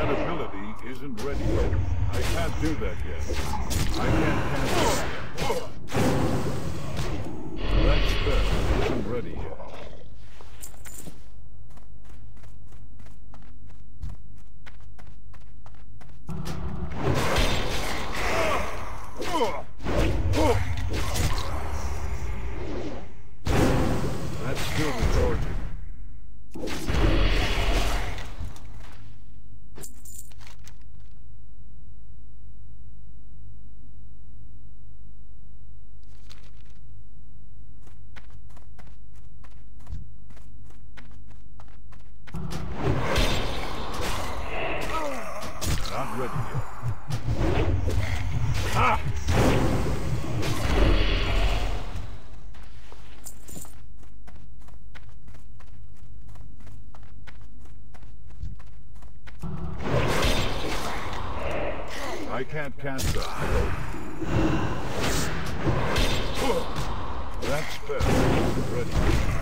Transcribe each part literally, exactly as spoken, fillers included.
That ability isn't ready yet. I can't do that yet. I can't cancel it yet. That spell isn't ready yet. That's still recharging. Not ready yet. Ah! I can't cast that. That spell isn't ready.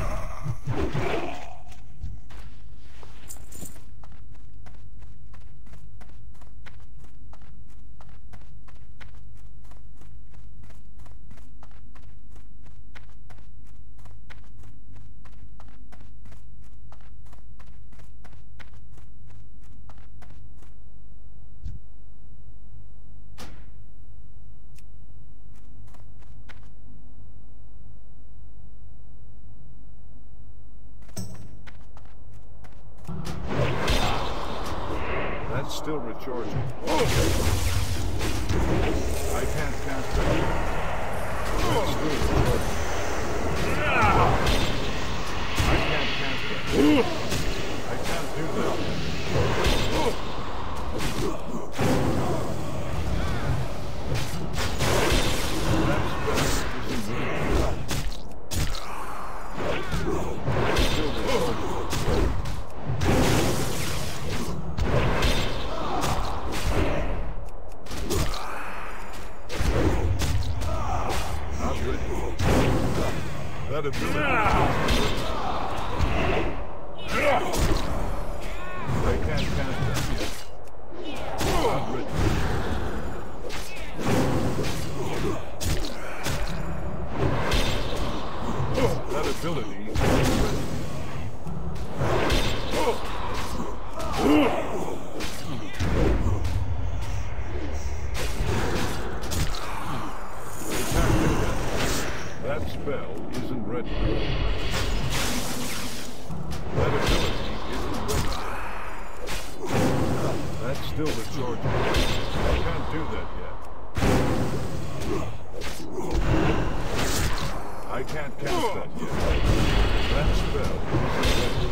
That's still recharging. I can't cast that. That's still recharging. I can't cast that. I can't do that. That spell isn't ready. It's still recharging. That ability. I can't cast that yet. Not ready. That ability is ready. That spell isn't ready. That ability isn't ready. That's still recharging. I can't do that yet. I can't cast that yet. That spell isn't ready.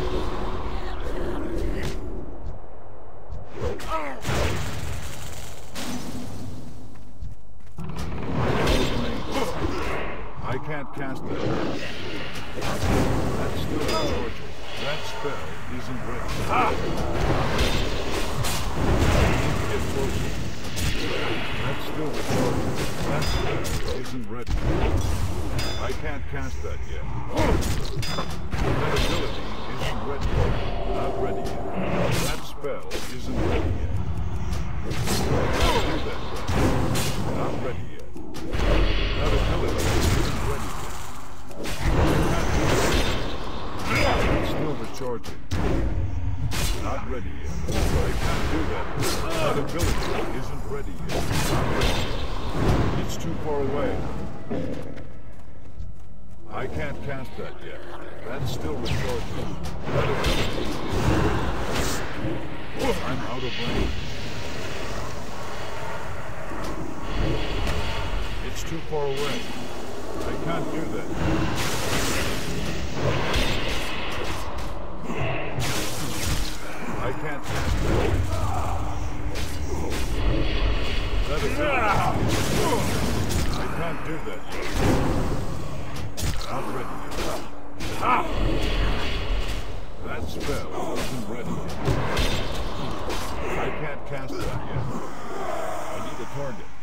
I can't cast that. That's still recharging. That spell isn't ready. Ah! Get closer. That's still recharging. That spell isn't ready. I can't cast that yet. That ability isn't ready. Not ready yet. That spell isn't ready yet. I can't do that yet. Not ready yet. That ability isn't ready yet. It's still recharging. Not ready yet. I can't do that. That ability isn't ready yet. Not ready yet. It's too far away. I can't cast that yet. That's still recharging. That ability isn't ready. I'm out of range. It's too far away. I can't do that. I can't cast that. That is I can't do that. Not ready yet. Ah! That spell isn't ready yet. I can't cast that yet. I need a target.